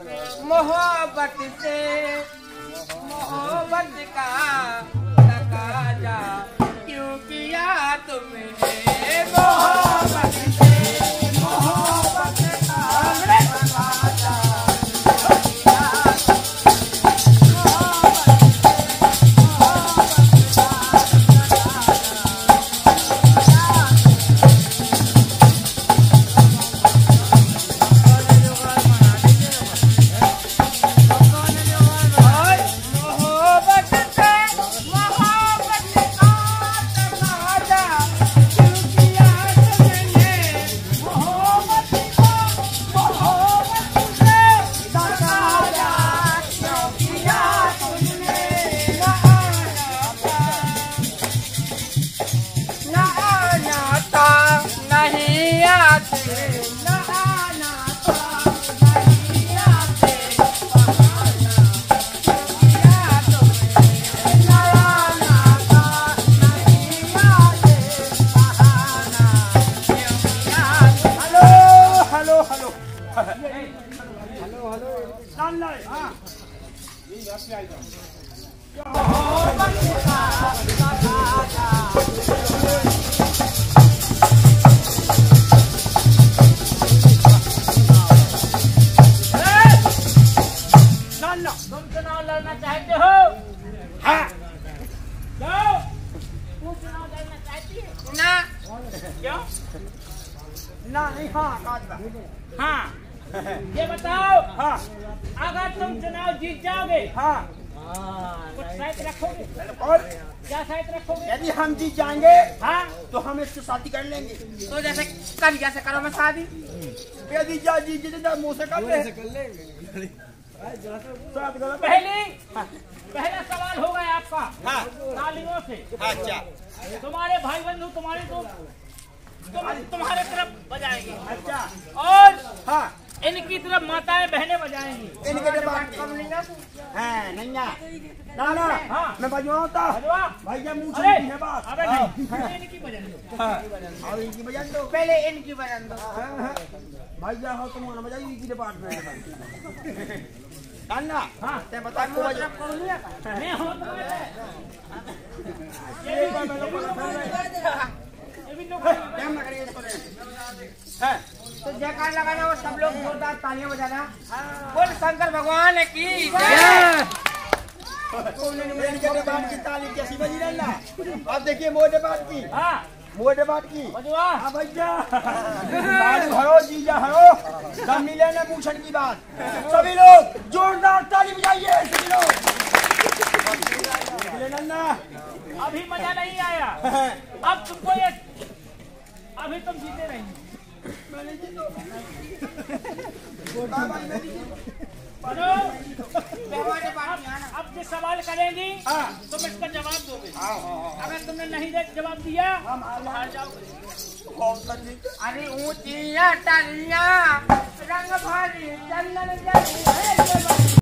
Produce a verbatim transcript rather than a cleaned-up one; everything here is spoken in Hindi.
मोहब्बत से मोहब्बत का तकाजा क्यों किया तुमने मोहब्बत से मोहब्बत का तकाजा तुम चुनाव लड़ना चाहते हो? हाँ। जाओ। तू चुनाव लड़ना चाहती है? ना। क्यों? ना नहीं हाँ हाँ ये बताओ। हाँ। अगर तुम चुनाव जीत जाओगे हाँ कुछ साइड रखोगे? और क्या साइड रखोगे? यदि हम जीत जाएंगे हाँ तो हम इससे शादी कर लेंगे। तो जैसे कर जैसे करो मैं शादी। यदि जा जीत जीते मुँह से कर लेंगे। पहली पहला सवाल होगा आपका हाँ तालियों से। अच्छा तुम्हारे भाई बंधु तुम्हारे तो तुम, तुम्हारे तरफ बजाएंगे। अच्छा और हाँ इनकी तरफ माताएं बहनें बजाएंगी। इनके नैया ना ना हाँ मैं बजवाता भैया मुँह से है बात। अबे नहीं इनकी बजन दो। और इनकी बजन दो पहले इनकी बजन दो भैया हो तुम बजाइए इनकी डिपार्टमेंट अन्ना हाँ ते बता को बजा मैं हूं ये भी लोग क्या ना करेंगे इसको है तो जयकार लगाना और सब लोग जोरदार तालियां बजाना। बोल शंकर भगवान की जय। कौन ने मेरे बात की ताली कैसी बजी रहना? अब देखिए मोटे बात की हां मोटे बात की बजवा हां भैया ताली भरो जीजा हरो दम मिले ना पूछन की बात। सभी लोग जोरदार ताली बजाइए सभी लोग। नन्ना अभी मजा नहीं आया। अब तुमको ये अभी तुम जीते नहीं। अब जो सवाल करेंगी तुम इसका जवाब दोगे। अगर तुमने नहीं जवाब दिया हम हार जाओगे। अरे ऊंची टालियां रंग भारी चंदन